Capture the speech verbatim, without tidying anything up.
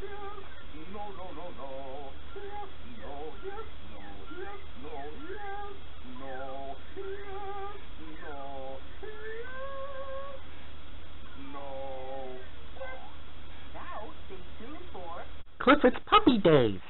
No, no, no, no. Yes, no, yes, no, yes, no, yes, no, yes, no, yes, no. Now, stay tuned for Clifford's Puppy Days.